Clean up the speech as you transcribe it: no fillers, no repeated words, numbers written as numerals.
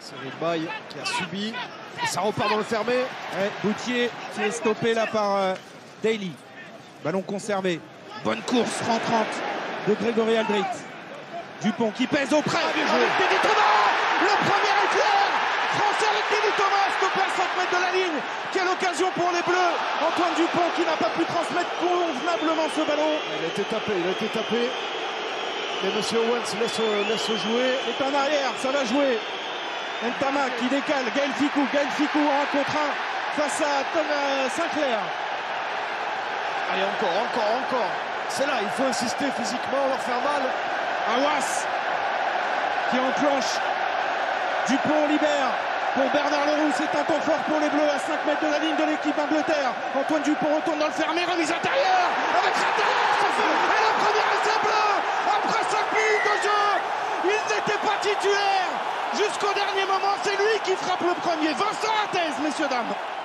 Cyril Baille qui a subi. Et ça repart dans le fermé. Ouais, Boutier qui est stoppé là par Daly. Ballon conservé. Bonne course rentrante de Grégory Aldrit. Dupont qui pèse auprès. Avec Teddy Thomas. Le premier éclair français avec Teddy Thomas, stoppé à 5 mètres de la ligne. Quelle occasion pour les Bleus. Antoine Dupont qui n'a pas pu transmettre convenablement ce ballon. Il a été tapé. Et monsieur Owens laisse jouer. est en arrière, ça va jouer. Ntama qui décale, Gaël Fickou en 1 contre 1 face à Tom Sinclair. Allez, encore. C'est là, il faut insister physiquement, leur faire mal. Awas qui enclenche. Dupont libère pour Bernard Leroux. C'est un temps fort pour les Bleus à 5 mètres de la ligne de l'équipe d'Angleterre. Antoine Dupont retourne dans le fermé, remise intérieure avec Rattalard. Et le premier essai bleu après 5 minutes de jeu. Il n'était pas titulaire jusqu'au dernier moment. C'est lui qui frappe le premier. Vincent Arthez, messieurs, dames.